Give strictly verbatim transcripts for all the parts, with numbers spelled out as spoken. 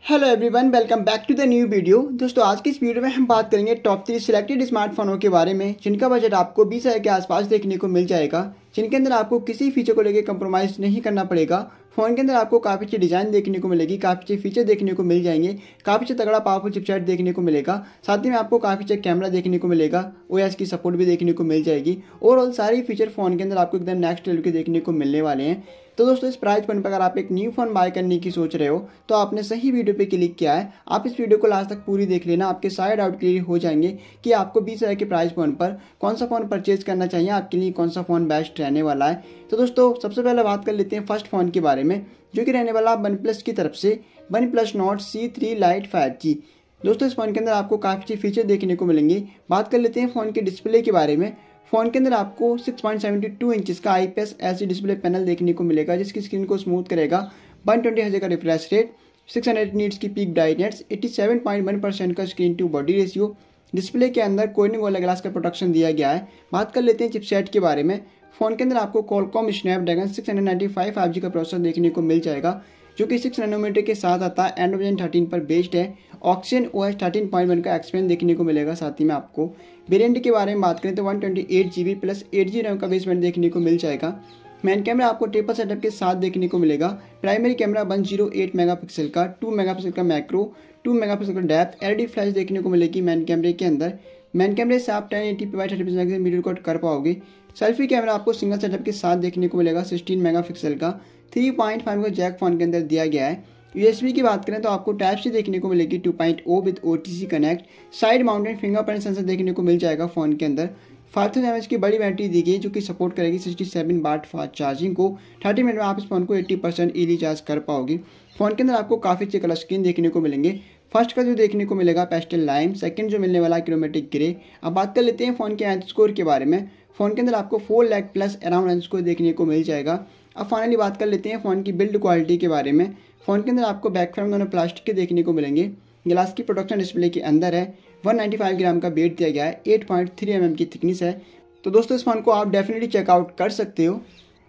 Hello everyone, welcome back to the new video. दोस्तों आज की इस वीडियो में हम बात करेंगे टॉप थ्री सिलेक्टेड स्मार्टफोनों के बारे में जिनका बजट आपको बीस हज़ार के आसपास देखने को मिल जाएगा, जिनके अंदर आपको किसी फीचर को लेकर कंप्रोमाइज़ नहीं करना पड़ेगा। फ़ोन के अंदर आपको काफ़ी अच्छी डिज़ाइन देखने को मिलेगी, काफ़ी अच्छे फीचर देखने को मिल जाएंगे, काफ़ी अच्छा तगड़ा पावरफुल चिपसेट देखने को मिलेगा। साथ ही में आपको काफ़ी अच्छा कैमरा देखने को मिलेगा, ओएस की सपोर्ट भी देखने को मिल जाएगी। ओवरऑल सारी फीचर फ़ोन के अंदर आपको एकदम नेक्स्ट लेवल के देखने को मिलने वाले हैं। तो दोस्तों इस प्राइस पॉइंट पर अगर आप एक न्यू फ़ोन बाय करने की सोच रहे हो तो आपने सही वीडियो पे क्लिक किया है। आप इस वीडियो को लास्ट तक पूरी देख लेना, आपके सारे डाउट क्लियर हो जाएंगे कि आपको बीस हज़ार के प्राइस पॉइंट पर कौन सा फ़ोन परचेज करना चाहिए, आपके लिए कौन सा फ़ोन बेस्ट रहने वाला है। तो दोस्तों सबसे पहले बात कर लेते हैं फर्स्ट फ़ोन के बारे में, जो कि रहने वाला वन प्लस की तरफ से OnePlus Nord C three Lite five G. दोस्तों इस फ़ोन के अंदर आपको काफ़ी अच्छे फीचर देखने को मिलेंगे। बात कर लेते हैं फ़ोन के डिस्प्ले के बारे में। फ़ोन के अंदर आपको six point seven two inch का आईपीएस एलसीडी डिस्प्ले पैनल देखने को मिलेगा, जिसकी स्क्रीन को स्मूथ करेगा। वन ट्वेंटी हर्ट्ज का refresh rate, six hundred nits की peak brightness, eighty seven point one percent का screen to body ratio. Display के अंदर कोर्निंग गोरिल्ला ग्लास का प्रोटेक्शन दिया गया है। बात कर लेते हैं चिपसेट के बारे में। फ़ोन के अंदर आपको Qualcomm Snapdragon six ninety five five G का प्रोसेसर देखने को मिल जाएगा, जो कि सिक्स नैनोमीटर के साथ आता है। एंड्रॉइड थर्टीन पर बेस्ड है। Oxygen OS thirteen point one का एक्सपेंड देखने को मिलेगा। साथ ही में आपको वेरिएंट के बारे में बात करें तो one twenty eight G B plus eight G RAM का बेस वेरिएंट देखने को मिल जाएगा। मेन कैमरा आपको ट्रिपल सेटअप के साथ देखने को मिलेगा। Primary camera one zero eight megapixel का, टू मेगापिक्सल का मैक्रो, टू मेगापिक्सल का डेप्थ एलईडी फ्लैश देखने को मिलेगी मेन कैमरे के अंदर। मेन कैमरे से आप ten eighty P by thirty pixel video record कर पाओगे। सेल्फी कैमरा आपको सिंगल सेटअप के साथ देखने को मिलेगा सिक्सटीन मेगापिक्सल का। थ्री पॉइंट फाइव का जैक फोन के अंदर दिया गया है। यूएसबी की बात करें तो आपको टाइप सी देखने को मिलेगी two point O with OTC connect. Side mounted fingerprint sensor देखने को मिल जाएगा फ़ोन के अंदर। फाइव थाउजेंड एमएच की बड़ी बैटरी दी गई, जो कि सपोर्ट करेगी sixty seven watt fast charging को। थर्टी मिनट में आप इस फोन को एट्टी परसेंट ईली चार्ज कर पाओगे। फ़ोन के अंदर आपको काफ़ी अच्छे कलर स्क्रीन देखने को मिलेंगे। फर्स्ट का जो देखने को मिलेगा पेस्टल लाइम, सेकंड जो मिलने वाला है क्रोमेटिक ग्रे। अब बात कर लेते हैं फ़ोन के एंड स्कोर के बारे में। फ़ोन के अंदर आपको four lakh plus around and score देखने को मिल जाएगा। अब फाइनली बात कर लेते हैं फ़ोन की बिल्ड क्वालिटी के बारे में। फ़ोन के अंदर आपको बैक फ्रेम दोनों प्लास्टिक के देखने को मिलेंगे। ग्लास की प्रोटेक्शन डिस्प्ले के अंदर है। वन नाइंटी फाइव ग्राम का वेट दिया गया है। Eight point three M M की थिकनेस है। तो दोस्तों इस फ़ोन को आप डेफिनेटली चेकआउट कर सकते हो।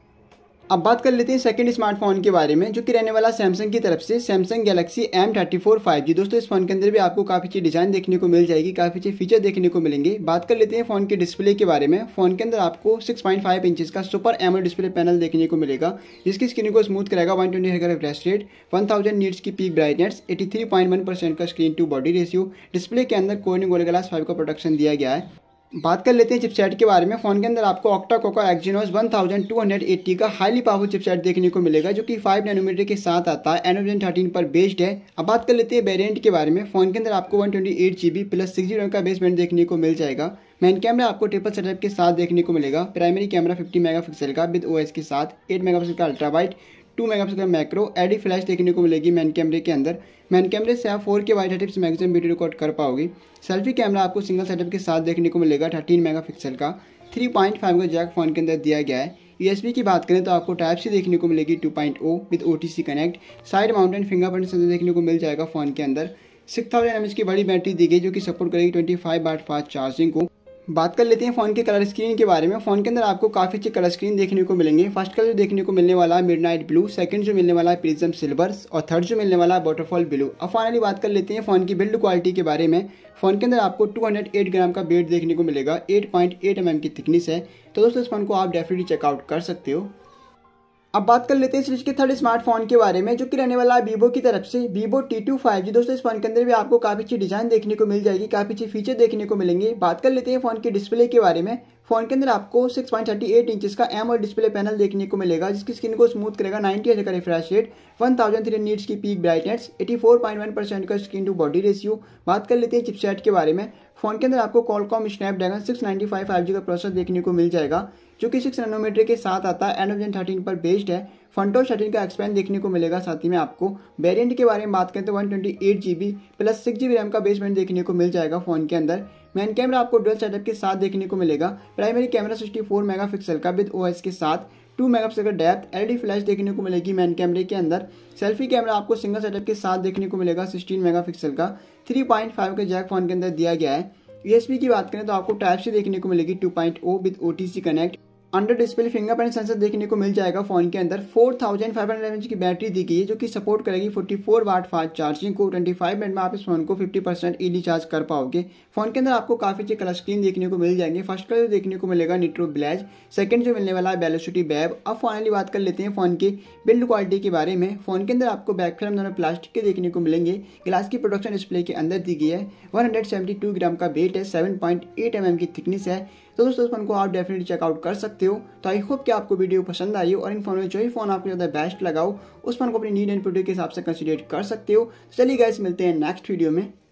अब बात कर लेते हैं सेकंड स्मार्टफोन के बारे में, जो कि रहने वाला सैमसंग की तरफ से Samsung Galaxy M thirty four five G. दोस्तों इस फोन के अंदर भी आपको काफ़ी अच्छी डिज़ाइन देखने को मिल जाएगी, काफ़ी अच्छे फीचर देखने को मिलेंगे। बात कर लेते हैं फ़ोन के डिस्प्ले के बारे में। फ़ोन के अंदर आपको सिक्स पॉइंट फाइव इंचेस का सुपर एमोलेड डिस्प्ले पैनल देखने को मिलेगा, जिसकी स्क्रीन को स्मूथ करेगा। वन ट्वेंटी हर्ट्ज का refresh rate, one thousand nits की peak brightness, eighty three point one percent का screen to body ratio. Display के अंदर कोर्निंग गोरिल्ला ग्लास फाइव का प्रोटेक्शन दिया गया है। बात कर लेते हैं चिपसेट के बारे में। फ़ोन के अंदर आपको octa core Exynos one thousand two hundred eighty का हाईली पावरफुल चिपसेट देखने को मिलेगा, जो कि फाइव नैनोमीटर के साथ आता है। एंड्रॉइड थर्टीन पर बेस्ड है। अब बात कर लेते हैं वेरिएंट के बारे में। फ़ोन के अंदर आपको one twenty eight G B plus six G RAM का बेस वेरिएंट देखने को मिल जाएगा। मेन कैमरा आपको ट्रिपल सेटअप के साथ देखने को मिलेगा। प्राइमरी कैमरा फिफ्टी मेगापिक्सल का विद ओएस के साथ, एट मेगापिक्सल का अल्ट्रा वाइड, टू मेगापिक्सल का मैक्रो, एलईडी फ्लैश देखने को मिलेगी मेन कैमरे के अंदर। मेन कैमरे से आप four K wide thirty maximum video record कर पाओगे। सेल्फी कैमरा आपको सिंगल सेटअप के साथ देखने को मिलेगा थर्टीन मेगापिक्सल का। थ्री पॉइंट फाइव का जैक फोन के अंदर दिया गया है। यूएसबी की बात करें तो आपको टाइप सी देखने को मिलेगी two point O with OTC connect. Side mounted fingerprint sensor देखने को मिल जाएगा फ़ोन के अंदर। सिक्स थाउजेंड एमएच की बड़ी बैटरी दी गई, जो कि सपोर्ट करेगी twenty five watt fast charging को। बात कर लेते हैं फ़ोन के कलर स्क्रीन के बारे में। फ़ोन के अंदर आपको काफ़ी अच्छे कलर स्क्रीन देखने को मिलेंगे। फर्स्ट कलर देखने को मिलने वाला है मिडनाइट ब्लू, सेकंड जो मिलने वाला है प्रिज्म सिल्वर और थर्ड जो मिलने वाला है वाटरफॉल ब्लू। अब फाइनली बात कर लेते हैं फ़ोन की बिल्ड क्वालिटी के बारे में। फ़ोन के अंदर आपको टू हंड्रेड एट ग्राम का वेट देखने को मिलेगा। Eight point eight M M की थिकनेस है। तो दोस्तों इस फोन को आप डेफिनेटली चेकआउट कर सकते हो। अब बात कर लेते हैं सीरीज के थर्ड स्मार्टफोन के बारे में, जो कि रहने वाला है वीवो की तरफ से Vivo T two five G. दोस्तों इस फोन के अंदर भी आपको काफ़ी अच्छी डिज़ाइन देखने को मिल जाएगी, काफ़ी अच्छी फीचर देखने को मिलेंगे। बात कर लेते हैं फ़ोन के डिस्प्ले के बारे में। फ़ोन के अंदर आपको six point thirty eight inches का एमोलेड डिस्प्ले पैनल देखने को मिलेगा, जिसकी स्क्रीन को स्मूथ करेगा। नाइंटी हर्ट्ज का refresh rate, one thousand three nits की peak brightness, eighty four point one percent का स्क्रीन टू बॉडी रेशियो। बात कर लेते हैं चिपसेट के बारे में। फ़ोन के अंदर आपको Qualcomm Snapdragon six ninety five five G का प्रोसेसर देखने को मिल जाएगा, जो कि सिक्स नैनोमीटर के साथ आता है। एंड्रॉइड थर्टीन पर बेस्ड है। फ्रंटो थर्टीन का एक्सपेंड देखने को मिलेगा। साथ ही में आपको वेरिएंट के बारे में बात करें तो one twenty eight G B plus six G B RAM का बेस वेरिएंट देखने को मिल जाएगा फ़ोन के अंदर। मेन कैमरा आपको डुअल सेटअप के साथ देखने को मिलेगा। Primary camera sixty four megapixel का विद ओएस के साथ, टू मेगापिक्सल का डेप्थ एलईडी फ्लैश देखने को मिलेगी मेन कैमरे के अंदर। सेल्फी कैमरा आपको सिंगल सेटअप के साथ देखने को मिलेगा सिक्सटीन मेगापिक्सल का। थ्री पॉइंट फाइव का जैक फोन के अंदर दिया गया है। यूएसबी की बात करें तो आपको टाइप सी देखने को मिलेगी two point O with OTC connect. Under display fingerprint sensor देखने को मिल जाएगा फोन के अंदर। Four thousand five hundred MH की बैटरी दी गई है जो कि सपोर्ट करेगी forty four watt fast charging को। ट्वेंटी फाइव मिनट में आप इस फोन को फिफ्टी परसेंट ईली चार्ज कर पाओगे। फोन के अंदर आपको काफी अच्छे कलर स्क्रीन देखने को मिल जाएंगे। फर्स्ट कलर देखने को मिलेगा निट्रो ब्लैक, सेकंड जो मिलने वाला है वेलोसिटी वेब। अब फाइनली बात कर लेते हैं फोन की बिल्ड क्वालिटी के बारे में। फोन के अंदर आपको बैक फ्रेम दोनों प्लास्टिक के देखने को मिलेंगे। ग्लास की प्रोडक्शन डिस्प्ले के अंदर दी गई है। One hundred seventy two gram का वेट है, seven point eight M M की थिकनेस है। तो दोस्तों इस फोन को आप डेफिनेटली चेकआउट कर सकते हो। तो आई होप कि आपको वीडियो पसंद आई हो और इन फोन में जो ही फोन आपको ज़्यादा बेस्ट लगाओ उस फोन को अपनी नीड एंड प्रोडक्ट के हिसाब से कंसीडर कर सकते हो। तो चलिए गाइस मिलते हैं नेक्स्ट वीडियो में।